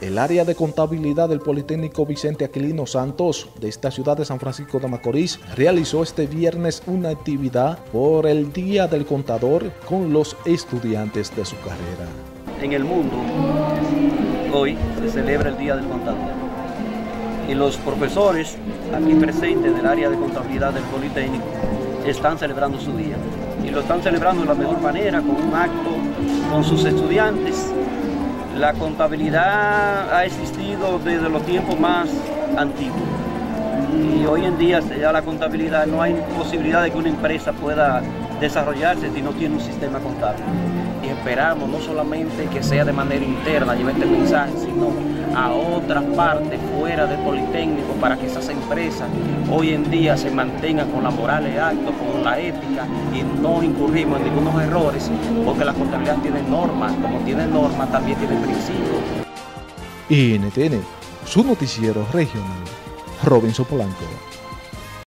El área de contabilidad del Politécnico Vicente Aquilino Santos de esta ciudad de San Francisco de Macorís realizó este viernes una actividad por el Día del Contador con los estudiantes de su carrera. En el mundo, hoy se celebra el Día del Contador y los profesores aquí presentes del área de contabilidad del Politécnico están celebrando su día y lo están celebrando de la mejor manera, con un acto con sus estudiantes. La contabilidad ha existido desde los tiempos más antiguos y hoy en día ya la contabilidad no hay posibilidad de que una empresa pueda desarrollarse si no tiene un sistema contable. Y esperamos no solamente que sea de manera interna, lleve este mensaje, sino a otras partes fuera del Politécnico para que esas empresas hoy en día se mantengan con la moral de acto, con la ética y no incurrimos en ningunos errores, porque la contabilidad tiene normas, como tiene normas también tiene principios. NTN, su noticiero regional, Robinson Polanco.